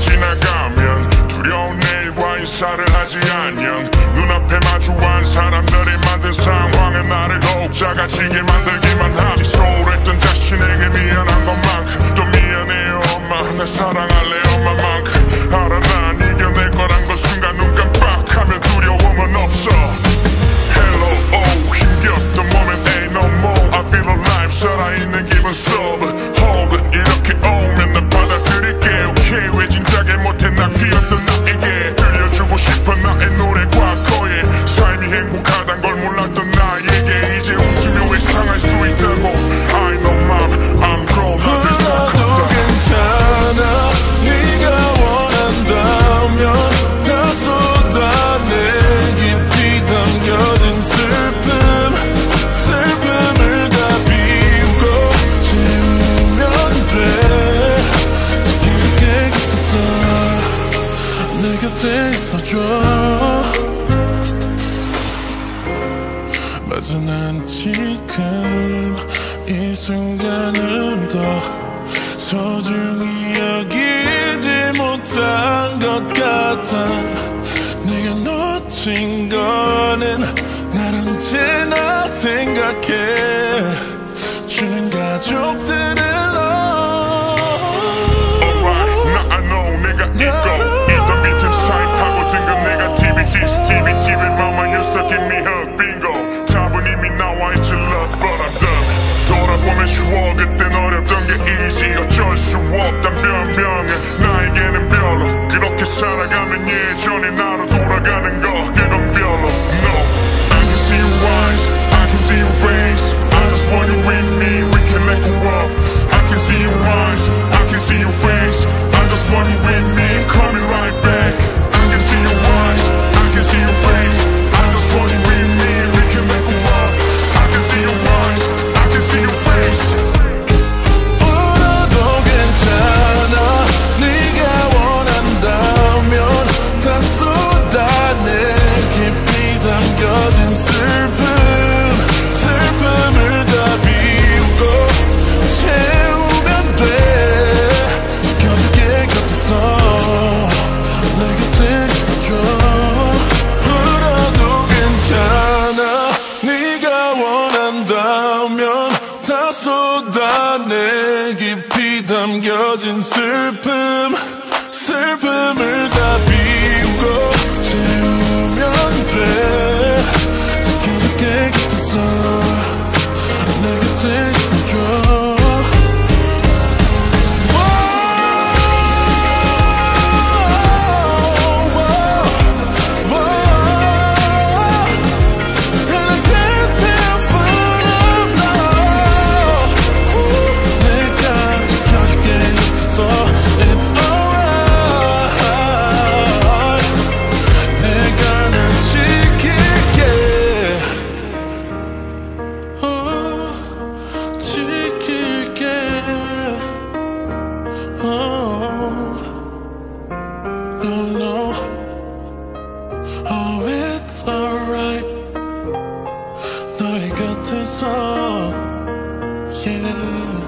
지나가면 두려운 내일과 인사를 하지 않는 눈앞에 마주한 사람들이 만든 상황에 나를 더욱 작아지게 만들기만 하지. 소홀했던 자신에게 미안한 것만큼 또 미안해요 엄마. 나 사랑할래 엄마만큼. 알아 난 이겨낼 거란 걸 순간 눈 깜빡하면 두려움은 없어. Hello oh 힘겹던 moment ain't no more. I feel alive 살아있는 기분 sober hold 이렇게 오면 난 받아들일게. okay 왜 진작에 못해 나 귀엽던 나에게 들려주고 싶어 나의 노래 과거에 삶이 행복하단 걸 몰랐던 나에게 이제 웃으며 회상할 수 있다고. I know mom I'm grown 울어도 괜찮아 네가 원한다면 다 쏟아내. 깊이 담겨진 슬픔을 다 비우고 채우면 돼. 지켜줄게 곁에서 내 곁에 있어줘. 맞아 난 지금 이 순간을 더 소중히 여기지 못한 것 같아. 내가 놓친 거는 날 언제나 생각해 주는 가족들을 Alright 나 I know 내가 있고 있던 밑은 사입하고 든건 내가 TV mama you suck give me hug bingo. 답은 이미 나와 있지 love but I'm done. 돌아보면 쉬워 그땐 어렵던 게 easy. 어쩔 수 없단 변명은 나에게는 별로. 그렇게 살아가면 예전의 나로 돌아가는 거 그건 별로. No I can see your eyes I can see your face. I just want you with me we can let go up. I can see your eyes I can see your face. I just want you with me call me right back. I can see your eyes I can see your face. I just want you with me we can let go up. I can see your eyes I can see your face. 울어도 괜찮아 네가 원한다면 다 쏟아내. 깊이 담겨진 슬픔을 다 비우고 채우면 돼. 지켜줄게 곁에서 내 곁에 있어줘. 울어도 괜찮아 네가 원한다면 다 쏟아내. 깊이 담겨진 슬픔을 다 비우고 채우면 돼. 지켜줄게 곁에서 내 곁에 있어줘. No, oh it's alright 너의 곁에서 yeah.